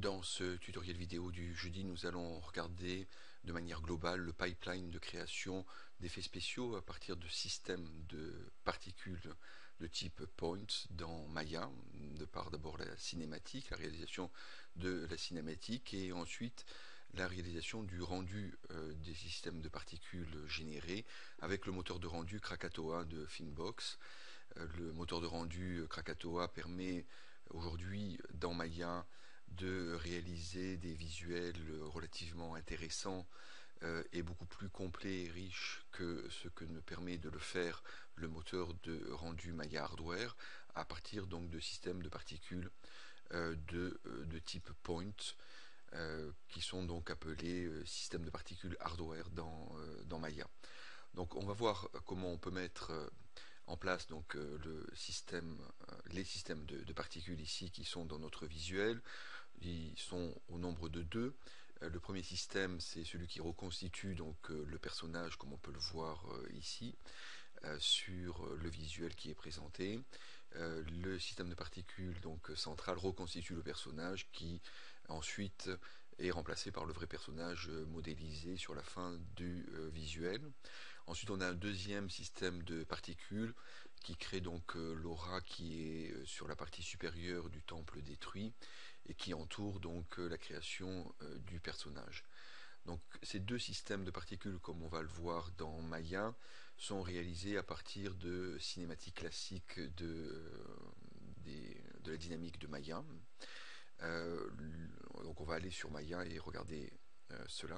Dans ce tutoriel vidéo du jeudi, nous allons regarder de manière globale le pipeline de création d'effets spéciaux à partir de systèmes de particules de type point dans Maya, de par d'abord la cinématique, la réalisation de la cinématique et ensuite la réalisation du rendu des systèmes de particules générés avec le moteur de rendu Krakatoa de Finbox. Le moteur de rendu Krakatoa permet aujourd'hui dans Maya de réaliser des visuels relativement intéressants et beaucoup plus complets et riches que ce que ne permet de le faire le moteur de rendu Maya Hardware à partir donc de systèmes de particules de type point qui sont donc appelés systèmes de particules hardware dans Maya. Donc on va voir comment on peut mettre en place donc les systèmes de particules ici qui sont dans notre visuel. Ils sont au nombre de deux. Le premier système, c'est celui qui reconstitue donc le personnage, comme on peut le voir ici sur le visuel qui est présenté. Le système de particules donc central reconstitue le personnage qui ensuite est remplacé par le vrai personnage modélisé sur la fin du visuel. Ensuite, on a un deuxième système de particules qui crée donc l'aura qui est sur la partie supérieure du temple détruit et qui entoure donc la création du personnage. Donc ces deux systèmes de particules, comme on va le voir dans Maya, sont réalisés à partir de cinématiques classiques de la dynamique de Maya. Donc on va aller sur Maya et regarder cela.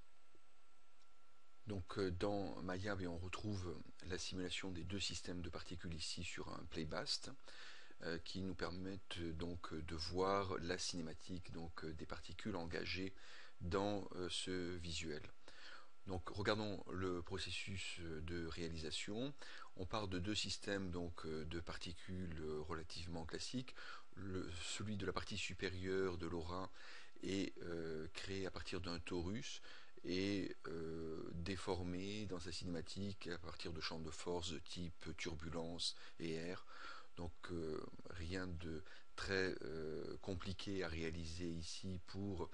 Donc dans Maya, on retrouve la simulation des deux systèmes de particules ici sur un playbast qui nous permettent donc de voir la cinématique donc des particules engagées dans ce visuel. Donc regardons le processus de réalisation. On part de deux systèmes donc de particules relativement classiques. Celui de la partie supérieure de l'aura est créé à partir d'un torus et déformé dans sa cinématique à partir de champs de force de type turbulence et air. Donc rien de très compliqué à réaliser ici pour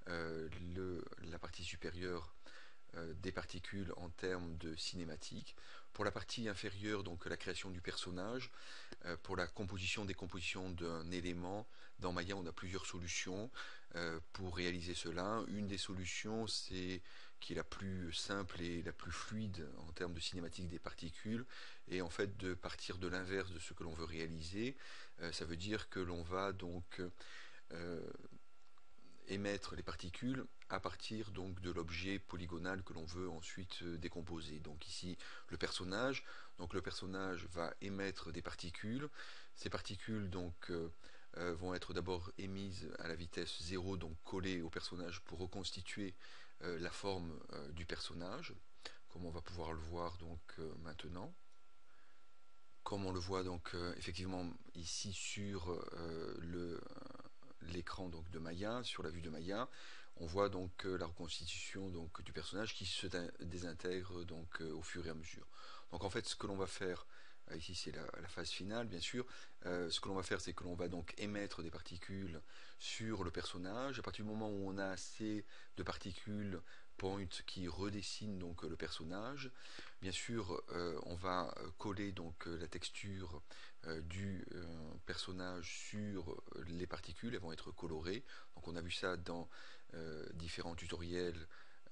la partie supérieure des particules en termes de cinématique. Pour la partie inférieure, donc la création du personnage, pour la décomposition d'un élément, dans Maya on a plusieurs solutions pour réaliser cela. Une des solutions qui est la plus simple et la plus fluide en termes de cinématique des particules, et en fait de partir de l'inverse de ce que l'on veut réaliser. Ça veut dire que l'on va donc émettre les particules à partir donc de l'objet polygonal que l'on veut ensuite décomposer. Donc ici le personnage va émettre des particules. Ces particules donc vont être d'abord émises à la vitesse 0, donc collées au personnage pour reconstituer la forme du personnage, comme on va pouvoir le voir donc maintenant. Comme on le voit donc effectivement ici sur l'écran donc de Maya, sur la vue de Maya, on voit donc la reconstitution donc du personnage qui se désintègre donc au fur et à mesure. Donc en fait ce que l'on va faire ici c'est la phase finale bien sûr. Ce que l'on va faire c'est que l'on va donc émettre des particules sur le personnage. À partir du moment où on a assez de particules point qui redessinent donc le personnage, bien sûr on va coller donc la texture du personnage sur les particules, elles vont être colorées. Donc on a vu ça dans différents tutoriels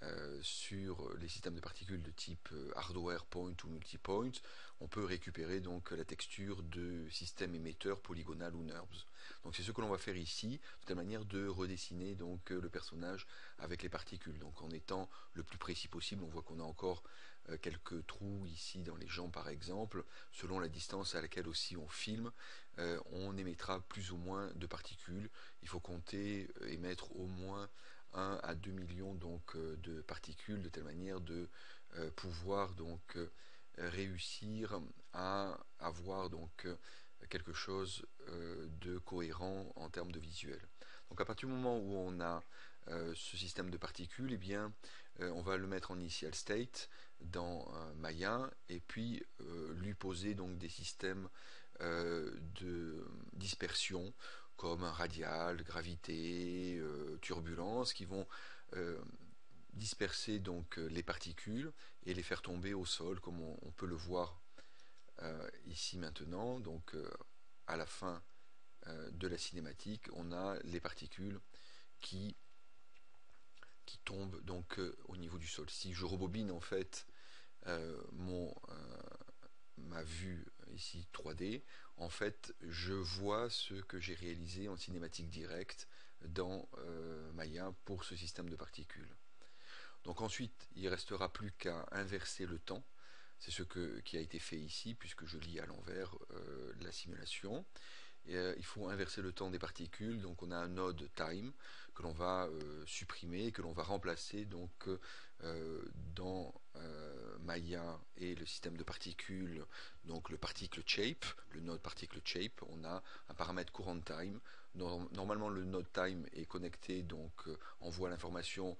sur les systèmes de particules de type hardware point ou multipoint. On peut récupérer donc la texture de système émetteur polygonal ou NURBS. Donc c'est ce que l'on va faire ici, de telle manière de redessiner donc le personnage avec les particules. Donc en étant le plus précis possible, on voit qu'on a encore quelques trous ici dans les jambes par exemple. Selon la distance à laquelle aussi on filme, on émettra plus ou moins de particules. Il faut compter émettre au moins 1 à 2 millions donc de particules de telle manière de pouvoir donc réussir à avoir donc quelque chose de cohérent en termes de visuel. Donc à partir du moment où on a ce système de particules, eh bien, on va le mettre en initial state dans Maya et puis lui poser donc des systèmes de dispersion comme un radial, gravité, turbulence, qui vont disperser donc les particules et les faire tomber au sol, comme on peut le voir ici maintenant. Donc à la fin de la cinématique, on a les particules qui tombent donc au niveau du sol. Si je rebobine en fait ma vue ici 3D, en fait je vois ce que j'ai réalisé en cinématique directe dans Maya pour ce système de particules. Donc ensuite il ne restera plus qu'à inverser le temps. C'est ce qui a été fait ici, puisque je lis à l'envers la simulation. Il faut inverser le temps des particules, donc on a un node time que l'on va supprimer, que l'on va remplacer donc dans Maya et le système de particules, donc le particle shape, le node particle shape, on a un paramètre courant time. Normalement le node time est connecté, donc envoie l'information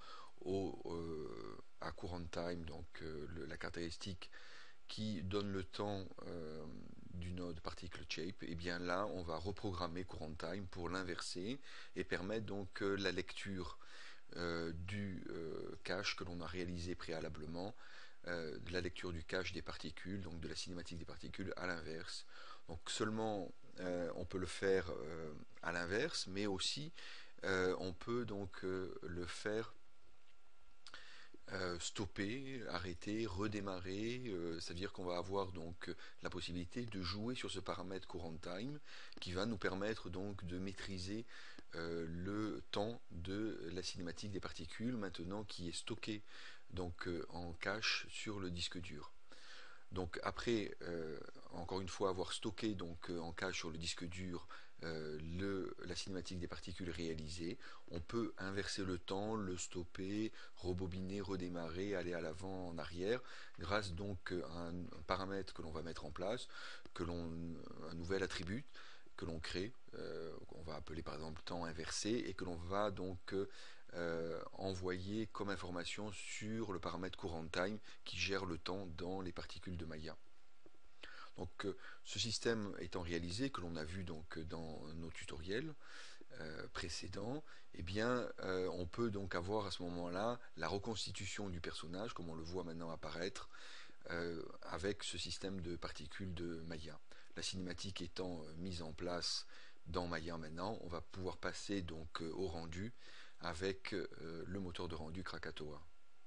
à courant time, donc la caractéristique qui donne le temps du node particle shape, et bien là on va reprogrammer courant time pour l'inverser et permettre donc la lecture du cache que l'on a réalisé préalablement, de la lecture du cache des particules, donc de la cinématique des particules à l'inverse. Donc seulement on peut le faire à l'inverse, mais aussi on peut donc le faire stopper, arrêter, redémarrer, c'est-à-dire qu'on va avoir donc la possibilité de jouer sur ce paramètre courant time qui va nous permettre donc de maîtriser le temps de la cinématique des particules maintenant qui est stocké donc en cache sur le disque dur. Donc après, encore une fois, avoir stocké donc en cache sur le disque dur la cinématique des particules réalisée, on peut inverser le temps, le stopper, rebobiner, redémarrer, aller à l'avant, en arrière, grâce donc à un paramètre que l'on va mettre en place, un nouvel attribut que l'on crée, on va appeler par exemple temps inversé, et que l'on va donc envoyer comme information sur le paramètre courant time qui gère le temps dans les particules de Maya. Donc ce système étant réalisé, que l'on a vu donc dans nos tutoriels précédents, eh bien on peut donc avoir à ce moment-là la reconstitution du personnage, comme on le voit maintenant apparaître, avec ce système de particules de Maya. La cinématique étant mise en place dans Maya maintenant, on va pouvoir passer donc au rendu avec le moteur de rendu Krakatoa.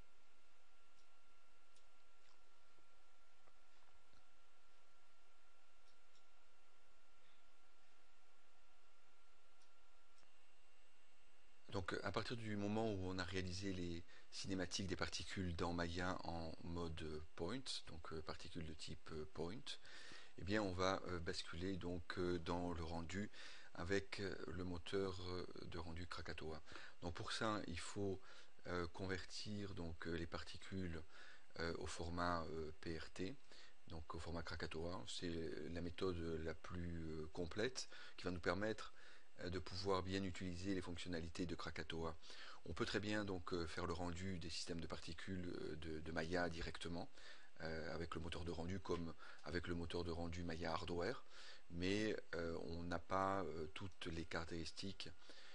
Donc à partir du moment où on a réalisé les cinématiques des particules dans Maya en mode point, donc particules de type point, eh bien on va basculer donc dans le rendu avec le moteur de rendu Krakatoa. Donc pour ça, il faut convertir donc les particules au format PRT, donc au format Krakatoa. C'est la méthode la plus complète qui va nous permettre de pouvoir bien utiliser les fonctionnalités de Krakatoa. On peut très bien donc faire le rendu des systèmes de particules de Maya directement avec le moteur de rendu comme avec le moteur de rendu Maya Hardware, mais on n'a pas toutes les caractéristiques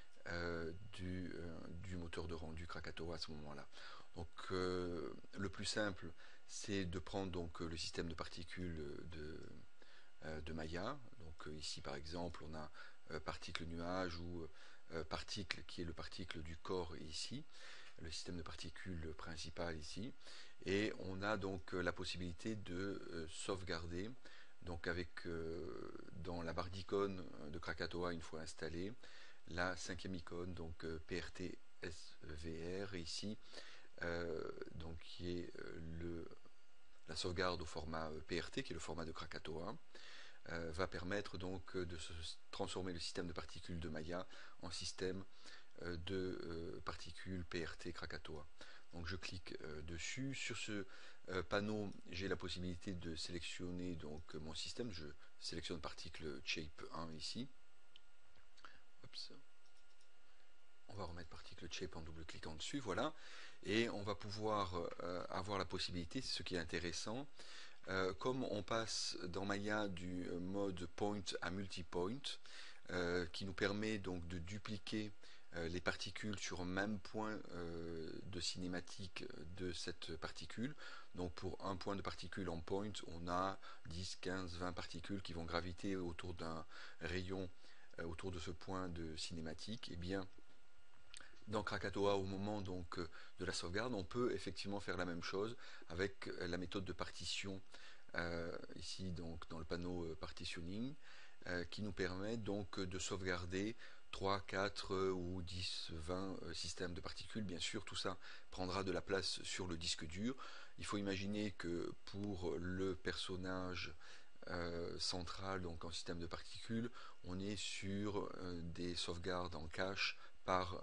du moteur de rendu Krakatoa à ce moment-là. Donc le plus simple, c'est de prendre donc le système de particules de Maya. Donc ici par exemple, on a particle nuage ou particle qui est le particle du corps ici, le système de particules principal ici, et on a donc la possibilité de sauvegarder donc avec dans la barre d'icônes de Krakatoa une fois installée la cinquième icône donc PRT SVR ici donc qui est la sauvegarde au format PRT qui est le format de Krakatoa va permettre donc de transformer le système de particules de Maya en système de particules PRT Krakatoa. Donc je clique dessus. Sur ce panneau, j'ai la possibilité de sélectionner donc mon système. Je sélectionne particle shape 1 ici. Oups. On va remettre particle shape en double-cliquant dessus, voilà. Et on va pouvoir avoir la possibilité, c'est ce qui est intéressant, comme on passe dans Maya du mode point à multipoint, qui nous permet donc de dupliquer les particules sur un même point de cinématique de cette particule. Donc pour un point de particule en point, on a 10, 15, 20 particules qui vont graviter autour d'un rayon autour de ce point de cinématique. Et bien, dans Krakatoa, au moment donc de la sauvegarde, on peut effectivement faire la même chose avec la méthode de partition ici donc dans le panneau partitioning, qui nous permet donc de sauvegarder 3, 4 ou 10, 20 systèmes de particules. Bien sûr, tout ça prendra de la place sur le disque dur. Il faut imaginer que pour le personnage central, donc en système de particules, on est sur des sauvegardes en cache par,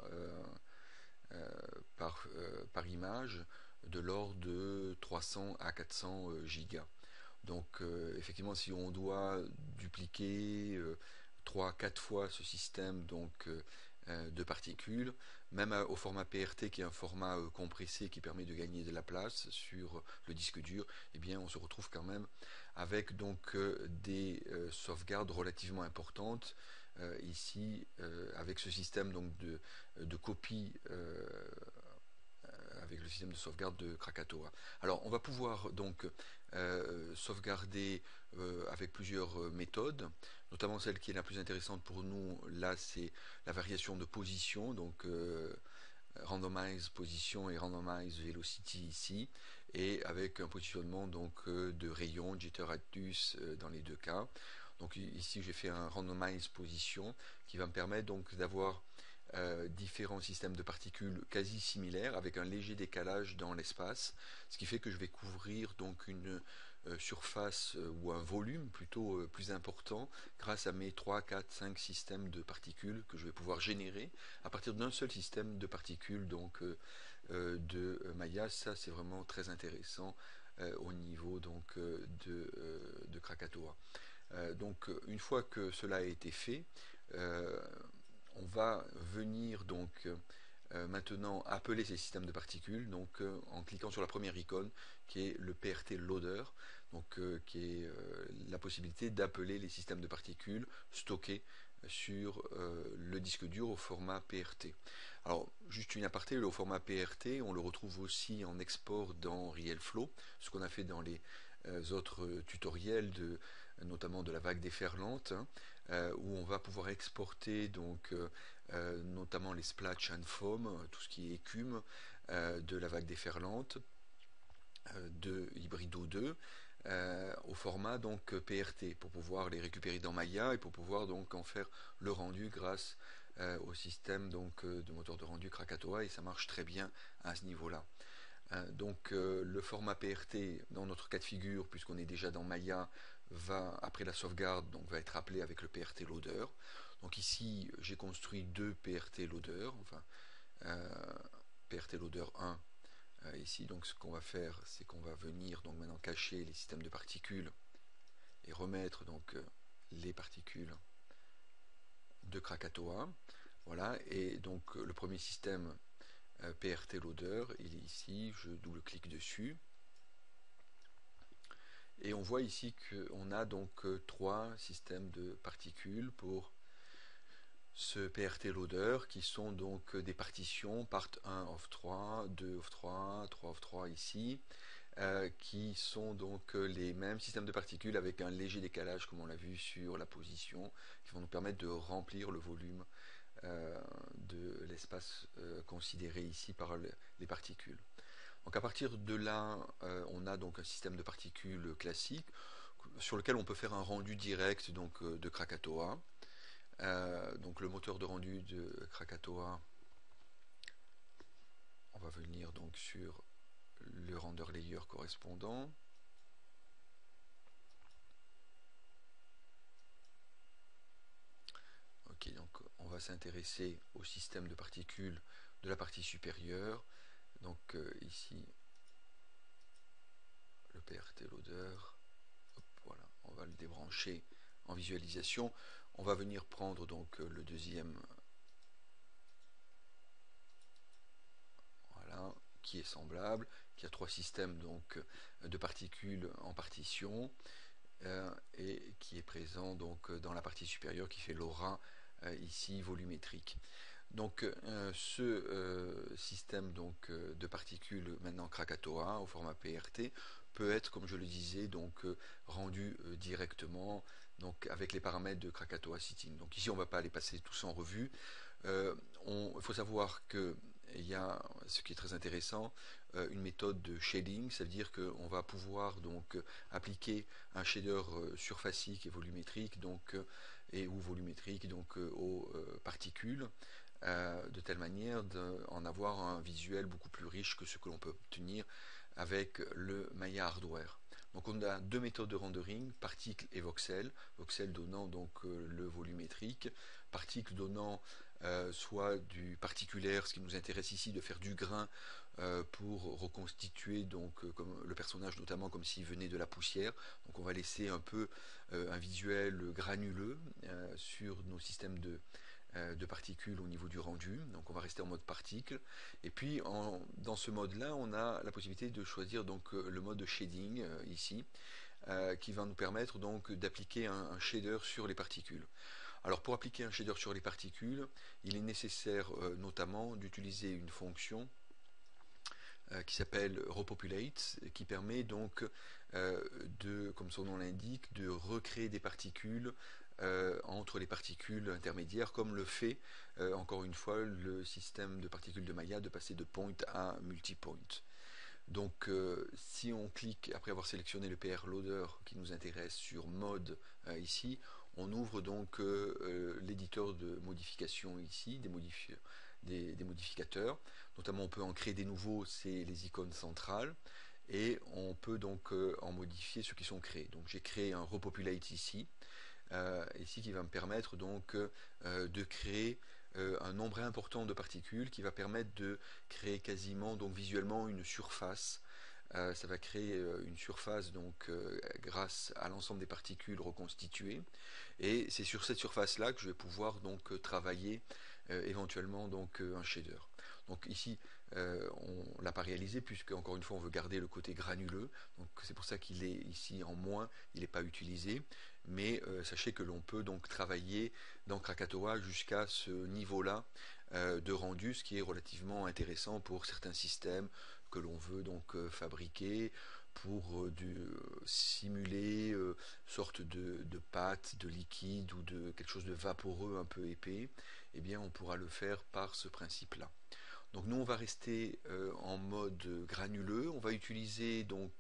par image de l'ordre de 300 à 400 gigas. Donc effectivement, si on doit dupliquer 3-4 fois ce système donc, de particules, même au format PRT qui est un format compressé qui permet de gagner de la place sur le disque dur, eh bien on se retrouve quand même avec donc des sauvegardes relativement importantes ici avec ce système donc de copie avec le système de sauvegarde de Krakatoa. Alors on va pouvoir donc sauvegarder avec plusieurs méthodes, notamment celle qui est la plus intéressante pour nous là, c'est la variation de position, donc randomize position et randomize velocity ici, et avec un positionnement donc de rayon, jitter radius dans les deux cas. Donc ici j'ai fait un randomize position qui va me permettre donc d'avoir différents systèmes de particules quasi similaires avec un léger décalage dans l'espace, ce qui fait que je vais couvrir donc une surface ou un volume plutôt plus important grâce à mes 3, 4, 5 systèmes de particules que je vais pouvoir générer à partir d'un seul système de particules donc de Maya. Ça c'est vraiment très intéressant au niveau donc de Krakatoa. Donc une fois que cela a été fait, on va venir donc maintenant appeler ces systèmes de particules donc en cliquant sur la première icône qui est le PRT loader, donc qui est la possibilité d'appeler les systèmes de particules stockés sur le disque dur au format PRT. Alors juste une aparté, le format PRT on le retrouve aussi en export dans RealFlow, ce qu'on a fait dans les autres tutoriels notamment de la vague déferlante, hein, où on va pouvoir exporter donc notamment les splash and foam, tout ce qui est écume de la vague déferlante de Hybrido 2 au format donc PRT pour pouvoir les récupérer dans Maya et pour pouvoir donc en faire le rendu grâce au système donc de moteur de rendu Krakatoa, et ça marche très bien à ce niveau-là. Donc le format PRT dans notre cas de figure, puisqu'on est déjà dans Maya, va après la sauvegarde donc va être appelé avec le PRT loader. Donc ici j'ai construit deux PRT loader, enfin PRT loader 1 ici. Donc ce qu'on va faire, c'est qu'on va venir donc maintenant cacher les systèmes de particules et remettre donc les particules de Krakatoa. Voilà, et donc le premier système PRT loader, il est ici, je double-clique dessus. Et on voit ici qu'on a donc trois systèmes de particules pour ce PRT loader qui sont donc des partitions part 1 of 3, 2 of 3, 3 of 3 ici, qui sont donc les mêmes systèmes de particules avec un léger décalage comme on l'a vu sur la position, qui vont nous permettre de remplir le volume de l'espace considéré ici par les particules. Donc à partir de là, on a donc un système de particules classique sur lequel on peut faire un rendu direct donc, de Krakatoa. Donc le moteur de rendu de Krakatoa, on va venir donc sur le render layer correspondant. Ok, donc on va s'intéresser au système de particules de la partie supérieure. Donc ici, le PRT loader, hop, voilà, on va le débrancher en visualisation. On va venir prendre donc le deuxième, voilà, qui est semblable, qui a trois systèmes donc de particules en partition. et qui est présent donc dans la partie supérieure qui fait l'aura ici volumétrique. Donc ce système donc, de particules maintenant Krakatoa au format PRT peut être, comme je le disais, donc rendu directement donc avec les paramètres de Krakatoa Sitting. Donc ici on ne va pas les passer tous en revue. Il faut savoir que il y a, ce qui est très intéressant, une méthode de shading, ça veut dire qu'on va pouvoir donc appliquer un shader surfacique et volumétrique donc et ou volumétrique donc aux particules de telle manière d'en avoir un visuel beaucoup plus riche que ce que l'on peut obtenir avec le Maya hardware. Donc on a deux méthodes de rendering, particle et voxel, voxel donnant donc le volumétrique, particle donnant soit du particulaire, ce qui nous intéresse ici de faire du grain pour reconstituer donc comme le personnage notamment comme s'il venait de la poussière. Donc on va laisser un peu un visuel granuleux sur nos systèmes de particules au niveau du rendu, donc on va rester en mode particle, et puis dans ce mode là on a la possibilité de choisir donc le mode de shading ici, qui va nous permettre donc d'appliquer un shader sur les particules. Alors pour appliquer un shader sur les particules, il est nécessaire notamment d'utiliser une fonction qui s'appelle repopulate, qui permet donc comme son nom l'indique, de recréer des particules entre les particules intermédiaires, comme le fait encore une fois le système de particules de Maya, de passer de point à multipoint. Donc si on clique, après avoir sélectionné le PR Loader qui nous intéresse sur mode ici, on ouvre donc l'éditeur de modification ici, des modificateurs. Notamment on peut en créer des nouveaux, c'est les icônes centrales. Et on peut donc en modifier ceux qui sont créés. Donc j'ai créé un repopulate ici, ici qui va me permettre donc de créer un nombre important de particules qui va permettre de créer quasiment donc visuellement une surface. Ça va créer une surface donc grâce à l'ensemble des particules reconstituées, et c'est sur cette surface là que je vais pouvoir donc travailler éventuellement donc un shader. Donc ici on l'a pas réalisé puisque encore une fois on veut garder le côté granuleux, donc c'est pour ça qu'il est ici en moins, il n'est pas utilisé, mais sachez que l'on peut donc travailler dans Krakatoa jusqu'à ce niveau là de rendu, ce qui est relativement intéressant pour certains systèmes que l'on veut donc fabriquer pour simuler sorte de pâte, de liquide ou de quelque chose de vaporeux un peu épais. Eh bien on pourra le faire par ce principe là. Donc nous on va rester en mode granuleux, on va utiliser donc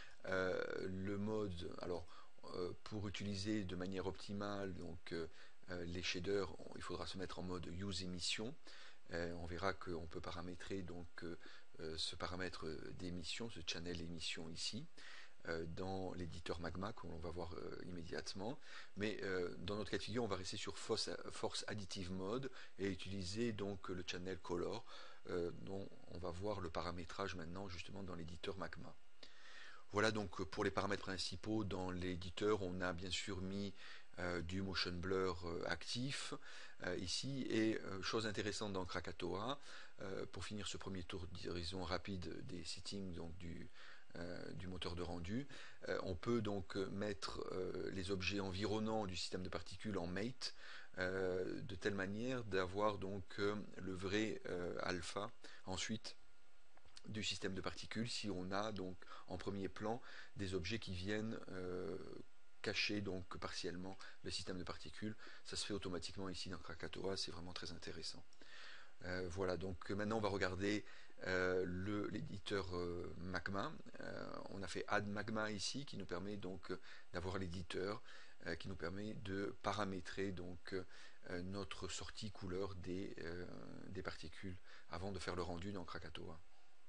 le mode, alors pour utiliser de manière optimale donc les shaders, il faudra se mettre en mode use émission. On verra qu'on peut paramétrer donc ce paramètre d'émission, ce channel émission ici, dans l'éditeur Magma qu'on va voir immédiatement, mais dans notre cas de figure on va rester sur Force Additive Mode et utiliser donc le channel Color dont on va voir le paramétrage maintenant justement dans l'éditeur Magma. Voilà donc pour les paramètres principaux. Dans l'éditeur on a bien sûr mis du motion blur actif ici, et chose intéressante dans Krakatoa, pour finir ce premier tour d'horizon rapide des settings donc du moteur de rendu, on peut donc mettre les objets environnants du système de particules en mate, de telle manière d'avoir donc le vrai alpha ensuite du système de particules, si on a donc en premier plan des objets qui viennent cacher donc partiellement le système de particules. Ça se fait automatiquement ici dans Krakatoa, c'est vraiment très intéressant. Voilà, donc maintenant on va regarder l'éditeur Magma. On a fait Add Magma ici qui nous permet donc d'avoir l'éditeur qui nous permet de paramétrer donc notre sortie couleur des particules avant de faire le rendu dans Krakatoa.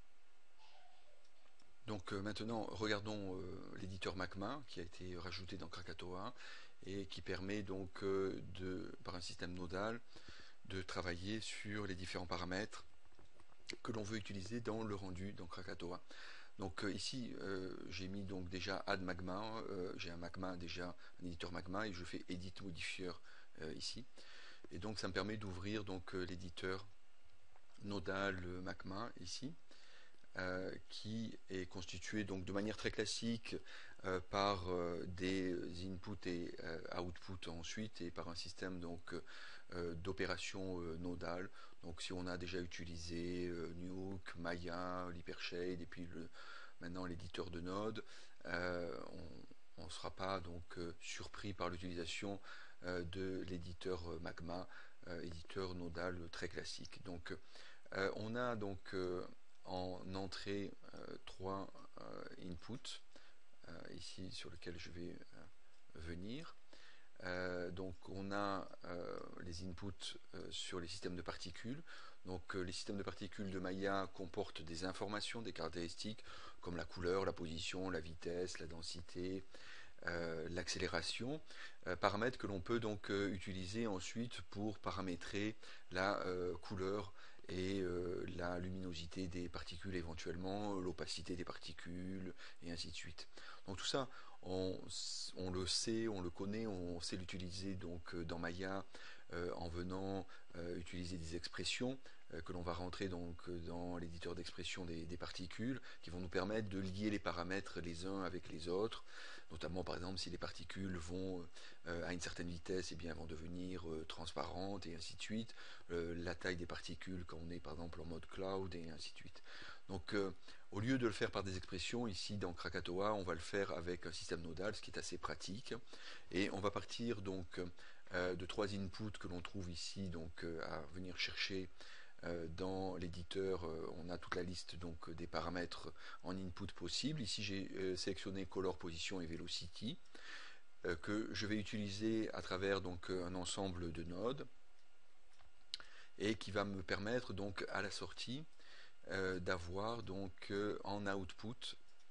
Donc maintenant regardons l'éditeur Magma qui a été rajouté dans Krakatoa et qui permet donc par un système nodal de travailler sur les différents paramètres que l'on veut utiliser dans le rendu dans Krakatoa. Donc ici j'ai mis donc déjà Add Magma, j'ai un Magma déjà, un éditeur Magma, et je fais Edit Modifier ici. Et donc ça me permet d'ouvrir donc l'éditeur nodal Magma ici. Qui est constitué donc de manière très classique par des inputs et outputs ensuite, et par un système donc d'opération nodale. Donc si on a déjà utilisé Nuke, Maya, l'Hypershade et puis maintenant l'éditeur de node, on ne sera pas donc surpris par l'utilisation de l'éditeur Magma, éditeur nodal très classique. Donc on a donc en entrée trois inputs ici sur lequel je vais venir. Donc on a les inputs sur les systèmes de particules. Donc les systèmes de particules de Maya comportent des informations, des caractéristiques comme la couleur, la position, la vitesse, la densité, l'accélération, paramètres que l'on peut donc utiliser ensuite pour paramétrer la couleur et la luminosité des particules éventuellement, l'opacité des particules et ainsi de suite. Donc tout ça, on le sait, on le connaît, on sait l'utiliser donc dans Maya en venant utiliser des expressions que l'on va rentrer donc dans l'éditeur d'expression des particules qui vont nous permettre de lier les paramètres les uns avec les autres, notamment par exemple si les particules vont à une certaine vitesse, et bien elles vont devenir transparentes et ainsi de suite, la taille des particules quand on est par exemple en mode cloud et ainsi de suite. Donc au lieu de le faire par des expressions, ici dans Krakatoa, on va le faire avec un système nodal, ce qui est assez pratique, et on va partir donc de trois inputs que l'on trouve ici donc à venir chercher dans l'éditeur. On a toute la liste donc des paramètres en input possibles. Ici j'ai sélectionné color, position et velocity que je vais utiliser à travers donc un ensemble de nodes et qui va me permettre donc à la sortie d'avoir donc en output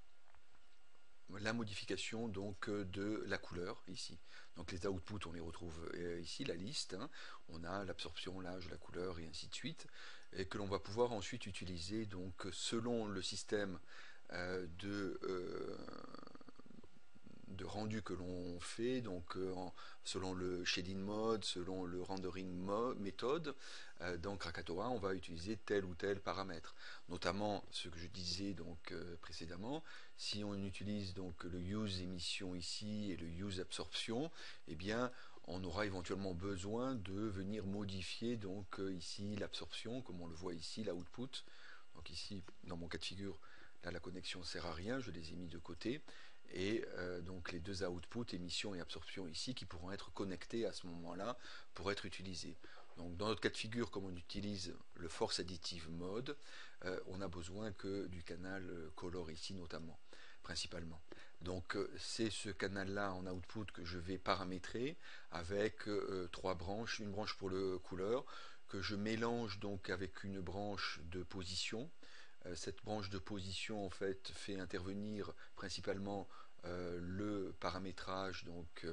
la modification donc de la couleur ici. Donc les outputs on les retrouve ici, la liste, hein. On a l'absorption, l'âge, la couleur et ainsi de suite, et que l'on va pouvoir ensuite utiliser donc selon le système de rendu que l'on fait, donc selon le shading mode, selon le rendering méthode, dans Krakatoa, on va utiliser tel ou tel paramètre. Notamment ce que je disais donc précédemment, si on utilise donc le use émission ici et le use absorption, eh bien on aura éventuellement besoin de venir modifier donc ici l'absorption, comme on le voit ici, l'output. Donc ici, dans mon cas de figure, là la connexion ne sert à rien, je les ai mis de côté. Et donc les deux outputs, émission et absorption ici, qui pourront être connectés à ce moment-là pour être utilisés. Donc dans notre cas de figure, comme on utilise le force additive mode, on a besoin que du canal color ici notamment, principalement. Donc c'est ce canal-là en output que je vais paramétrer avec trois branches, une branche pour le couleur, que je mélange donc avec une branche de position. Cette branche de position en fait fait intervenir principalement le paramétrage donc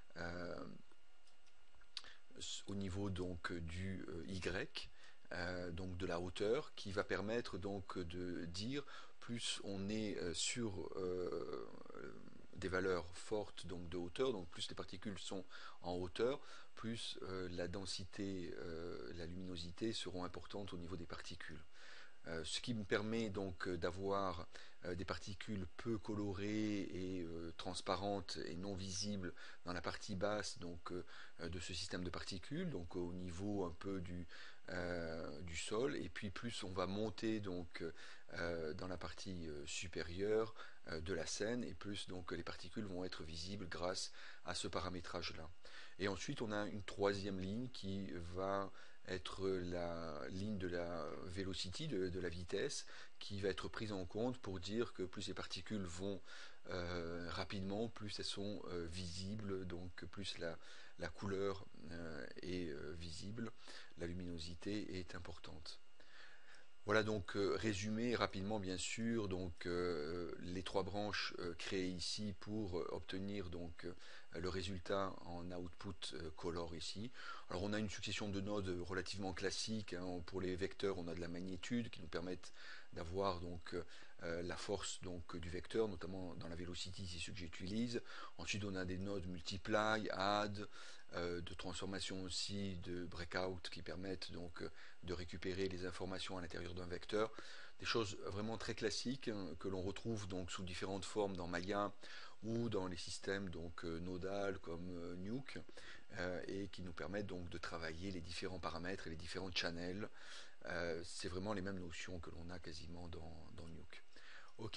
au niveau donc du Y, donc de la hauteur, qui va permettre donc de dire plus on est sur des valeurs fortes donc de hauteur, donc plus les particules sont en hauteur, plus la densité, la luminosité seront importantes au niveau des particules. Ce qui me permet donc d'avoir des particules peu colorées et transparentes et non visibles dans la partie basse donc, de ce système de particules, donc au niveau un peu du sol, et puis plus on va monter donc dans la partie supérieure de la scène, et plus donc les particules vont être visibles grâce à ce paramétrage là. Et ensuite on a une troisième ligne qui va être la ligne de la velocity, de la vitesse, qui va être prise en compte pour dire que plus les particules vont rapidement, plus elles sont visibles, donc plus la couleur est visible, la luminosité est importante. Voilà donc résumé rapidement bien sûr donc les trois branches créées ici pour obtenir donc le résultat en output color ici. Alors on a une succession de nodes relativement classique, hein. Pour les vecteurs on a de la magnitude qui nous permettent d'avoir donc la force donc du vecteur, notamment dans la velocity, c'est ce que j'utilise. Ensuite on a des nodes multiply, add, de transformation aussi, de breakout qui permettent donc de récupérer les informations à l'intérieur d'un vecteur. Des choses vraiment très classiques hein, que l'on retrouve donc sous différentes formes dans Maya ou dans les systèmes donc nodal comme Nuke, et qui nous permettent donc de travailler les différents paramètres et les différents channels. C'est vraiment les mêmes notions que l'on a quasiment dans Nuke. Ok.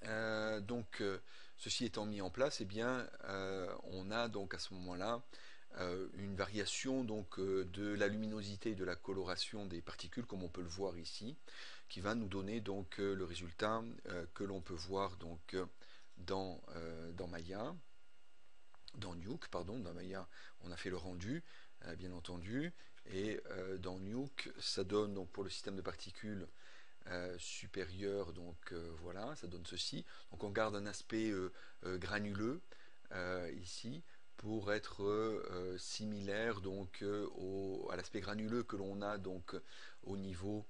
Ceci étant mis en place, eh bien, on a donc à ce moment-là une variation donc de la luminosité et de la coloration des particules, comme on peut le voir ici, qui va nous donner donc le résultat que l'on peut voir donc dans Maya, dans Nuke, pardon, dans Maya, on a fait le rendu, bien entendu, et dans Nuke, ça donne donc pour le système de particules supérieur, donc voilà, ça donne ceci. Donc on garde un aspect granuleux ici pour être similaire donc à l'aspect granuleux que l'on a donc au niveau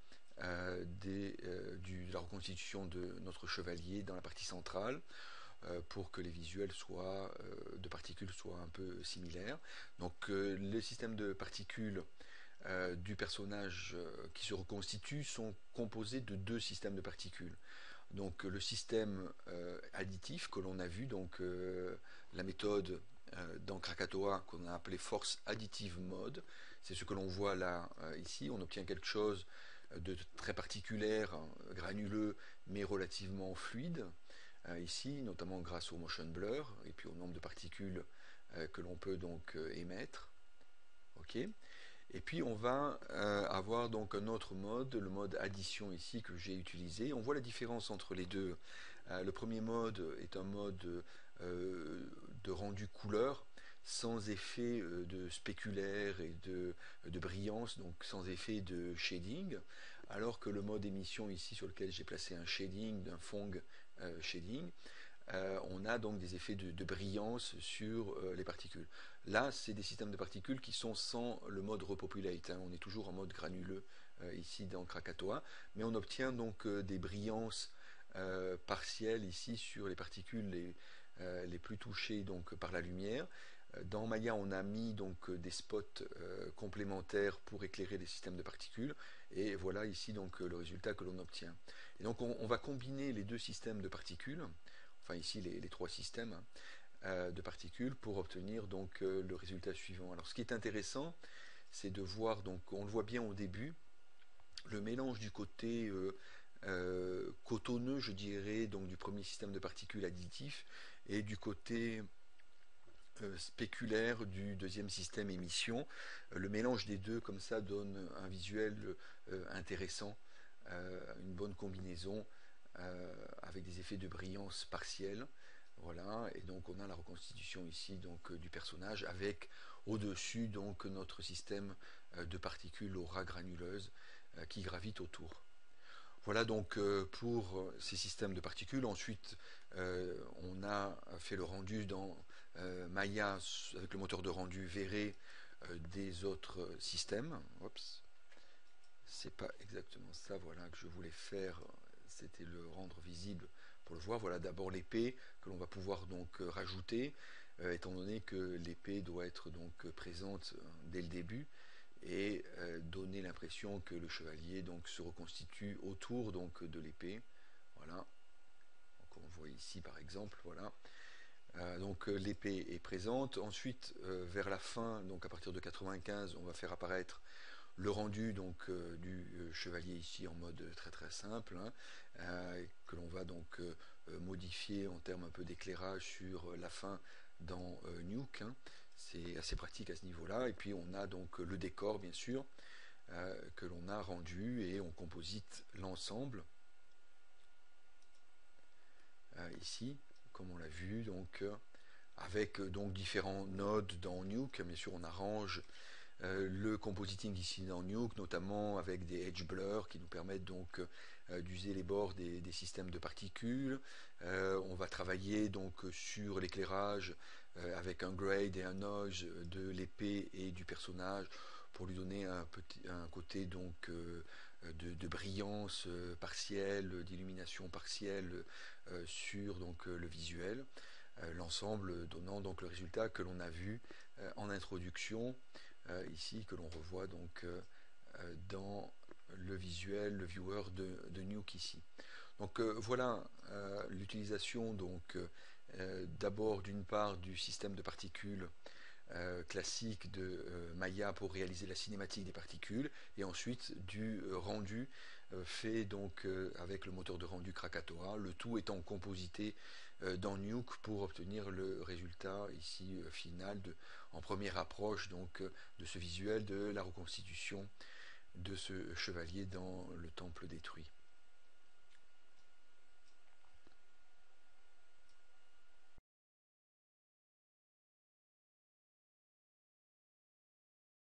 de la reconstitution de notre chevalier dans la partie centrale, pour que les visuels de particules soient un peu similaires. Donc le système de particules du personnage qui se reconstitue sont composés de deux systèmes de particules. Donc le système additif que l'on a vu, donc la méthode dans Krakatoa qu'on a appelé force additive mode, c'est ce que l'on voit là ici. On obtient quelque chose de très particulier, granuleux, mais relativement fluide ici, notamment grâce au motion blur et puis au nombre de particules que l'on peut donc émettre. Ok. Et puis on va avoir donc un autre mode, le mode addition ici que j'ai utilisé. On voit la différence entre les deux. Le premier mode est un mode de rendu couleur, sans effet de spéculaire et de brillance, donc sans effet de shading, alors que le mode émission ici sur lequel j'ai placé un shading, d'un fong shading, on a donc des effets de brillance sur les particules. Là, c'est des systèmes de particules qui sont sans le mode repopulate. On est toujours en mode granuleux ici dans Krakatoa, mais on obtient donc des brillances partielles ici sur les particules les plus touchées donc par la lumière. Dans Maya, on a mis donc des spots complémentaires pour éclairer les systèmes de particules, et voilà ici donc le résultat que l'on obtient. Et donc on va combiner les deux systèmes de particules, enfin ici les trois systèmes de particules, pour obtenir donc le résultat suivant. Alors ce qui est intéressant, c'est de voir, donc on le voit bien au début, le mélange du côté cotonneux, je dirais, donc du premier système de particules additif, et du côté spéculaire du deuxième système émission. Le mélange des deux comme ça donne un visuel intéressant, une bonne combinaison avec des effets de brillance partielle. Voilà, et donc on a la reconstitution ici donc du personnage avec au-dessus donc notre système de particules aux ras granuleuses qui gravitent autour. Voilà donc pour ces systèmes de particules. Ensuite, on a fait le rendu dans Maya avec le moteur de rendu Vray des autres systèmes. Oups, c'est pas exactement ça, voilà, que je voulais faire. C'était le rendre visible pour le voir. Voilà d'abord l'épée que l'on va pouvoir donc rajouter, étant donné que l'épée doit être donc présente dès le début et donner l'impression que le chevalier donc se reconstitue autour donc de l'épée. Voilà. Donc on voit ici par exemple, voilà. Donc l'épée est présente. Ensuite, vers la fin, donc à partir de 95, on va faire apparaître le rendu donc du chevalier ici en mode très très simple, hein, que l'on va donc modifier en termes un peu d'éclairage sur la fin dans Nuke, hein. C'est assez pratique à ce niveau-là. Et puis on a donc le décor bien sûr que l'on a rendu et on composite l'ensemble ici, comme on l'a vu, donc avec donc différents nodes dans Nuke. Bien sûr, on arrange le compositing ici dans Nuke, notamment avec des edge blurs qui nous permettent donc d'user les bords des systèmes de particules. On va travailler donc sur l'éclairage avec un grade et un noise de l'épée et du personnage pour lui donner un côté donc de brillance partielle, d'illumination partielle sur donc le visuel. L'ensemble donnant donc le résultat que l'on a vu en introduction ici, que l'on revoit donc dans le visuel, le viewer de Nuke ici. Donc voilà l'utilisation donc d'abord d'une part du système de particules classique de Maya pour réaliser la cinématique des particules, et ensuite du rendu fait donc avec le moteur de rendu Krakatoa, le tout étant composité dans Nuke pour obtenir le résultat ici final en première approche donc de ce visuel de la reconstitution de ce chevalier dans le temple détruit.